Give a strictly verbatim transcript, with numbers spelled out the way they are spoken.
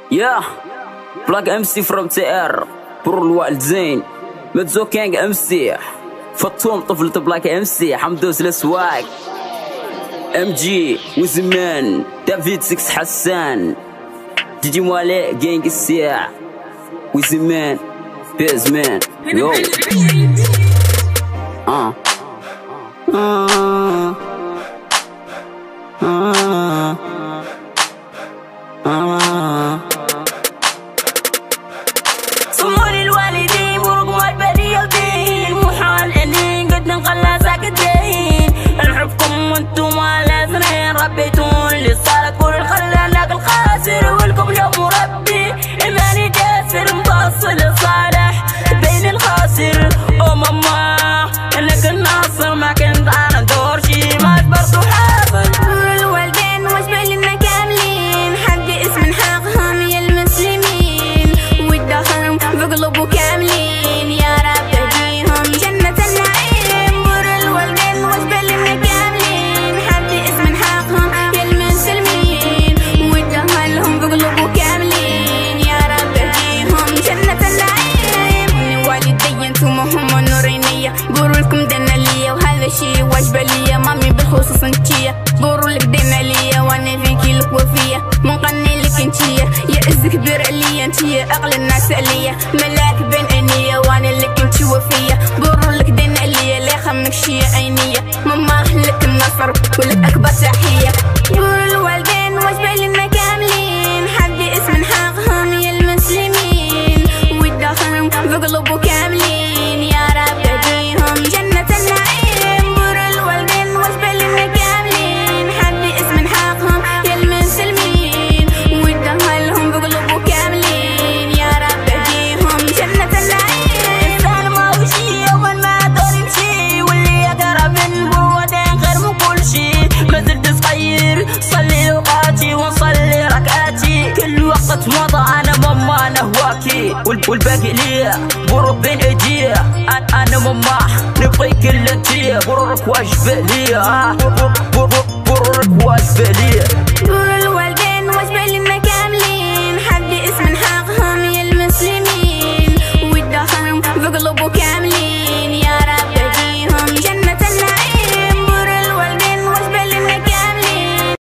Yeah, Black M C from T R بر الوالدين متزو كينج ام سي فطوم طفلة بلاك ام سي حمدوس الاسواق ام جي وزمان دافيد سكس حسان جيجي موالي جينج السياع وزمان بيزمان يو اه اه اه اه صمولي الوالدين برقوا البرية ودين محال اني قد نقلنا ساكتين نحبكم وانتم على اثنين ربيتون اللي صار كل خلانا الخاسر والكم يوم مربي ايماني جاسر مفصل صالح بين الخاسر او ماما انك الناصر ما كنت انا دور شي ما جبرت حاصل الوالدين واش بالنا كاملين حد اسم حقهم يا المسلمين والدخل بقلبوا كاملين يا رب تهديهم جنة النعيم بر الوالدين واش بالنا كاملين حد اسم حقهم يا المسلمين والدخلهم بقلبوا كاملين يا رب تهديهم جنة النعيم والدي انتم هم نورينية بروا لكم دنا ليا وهذا شي واجبة ليا مامي بالخصوص انتيا بروا لك دنا ليا وانا فيكي لك وفية منقني لك انتيا يا عز كبير عليا انتيا اغلى الناس عليا ملاك بين عينيا وانا لك انتي وفية بروا لك دنا ليا لا يخمك شي عينيا ماما لك النصر ولك اكبر تحية بروا الوالدين واش بالنا كاملين حد اسم حقهم يا المسلمين والدخل بقلبوا كاملين يا رب تهديهم جنة النعيم بر الوالدين واش بالنا كاملين حد اسم حقهم يا المسلمين والدخلهم بقلبوا كاملين يا رب تهديهم جنة النعيم انسان ما هو شي يوما ما دور يمشي واللي يقرب من بوادين غير من كل شي ما زلت صغير صلي اوقاتي ونصلي ركعاتي كل وقت مضى انا ماما نهواكي والباقي ليا برب بين ايديا انا ماما نبغيك الا انتيا برك واجبه ليا برك واجبه ليا بر الوالدين